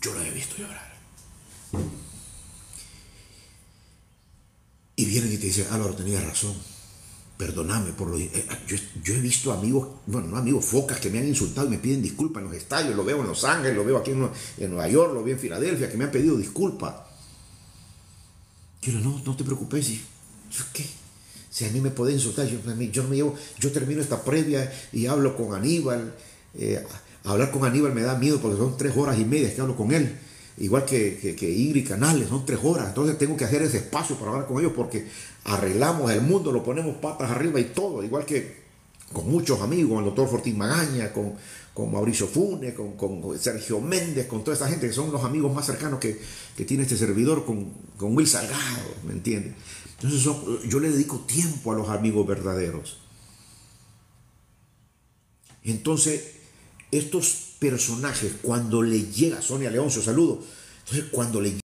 yo la he visto llorar. Y vienen y te dicen, Álvaro, tenías razón, perdóname por lo... yo he visto amigos, bueno, no amigos, focas que me han insultado y me piden disculpas en los estadios, lo veo en Los Ángeles, lo veo aquí en Nueva York, lo veo en Filadelfia, que me han pedido disculpas. Yo no, no te preocupes, ¿qué? Si a mí me puede insultar, yo termino esta previa y hablo con Aníbal. Hablar con Aníbal me da miedo porque son 3 horas y media que hablo con él. Igual que Ingrid Canales, son 3 horas. Entonces tengo que hacer ese espacio para hablar con ellos porque arreglamos el mundo, lo ponemos patas arriba y todo. Igual que con muchos amigos, con el doctor Fortín Magaña, con Mauricio Funes, con Sergio Méndez, con toda esa gente que son los amigos más cercanos que tiene este servidor, con Will Salgado, ¿me entiendes? Entonces yo le dedico tiempo a los amigos verdaderos. Entonces, estos personajes, cuando le llega Sonia Leoncio, saludo, entonces cuando le